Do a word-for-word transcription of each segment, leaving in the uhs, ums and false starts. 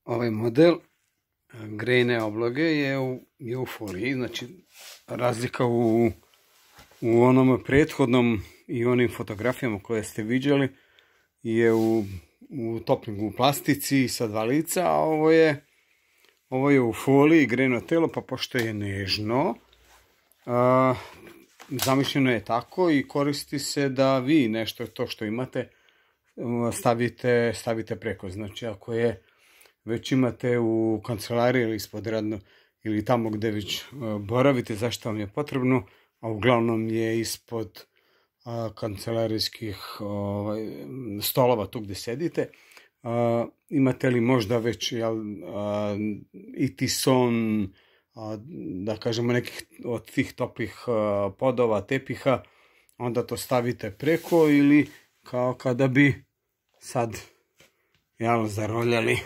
Ovaj model grejne obloge je u, je u foliji, znači razlika u, u onom prethodnom i onim fotografijama koje ste viđali je u, u toplingu u plastici sa dva lica, a ovo je, ovo je u foliji grejno telo, pa pošto je nežno, a, zamišljeno je tako i koristi se da vi nešto to što imate stavite, stavite preko. Znači ako je već imate u kancelariji ili ispodradno ili tamo gdje već boravite, zašto vam je potrebno, a uglavnom je ispod a, kancelarijskih ovaj, stolova tu gdje sedite, a, imate li možda već jel, a, i tison, a, da kažemo nekih od tih toplih a, podova, tepiha, onda to stavite preko ili kao kada bi sad jel, zaroljali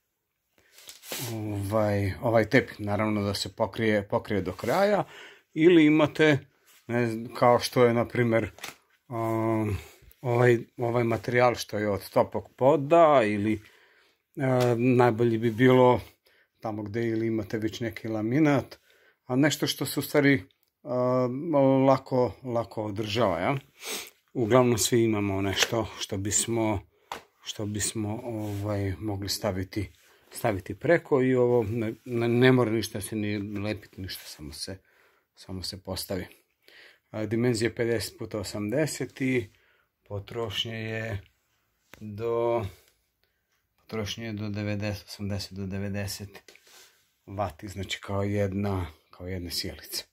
Ovaj, ovaj tepih, naravno da se pokrije, pokrije do kraja, ili imate, ne znam, kao što je, na primjer, um, ovaj, ovaj materijal što je od toplog poda, ili uh, najbolje bi bilo tamo gdje ili imate već neki laminat, a nešto što se u stvari uh, lako, lako održava, ja? Uglavnom svi imamo nešto što bismo, što bismo ovaj, mogli staviti staviti preko i ovo ne, ne mora ništa se ni lepiti, ništa, samo se, samo se postavi. A, dimenzija pedeset puta osamdeset i potrošnje je do potrošnje je do devedeset, osamdeset do devedeset vati, znači kao jedna, kao jedna sjelica.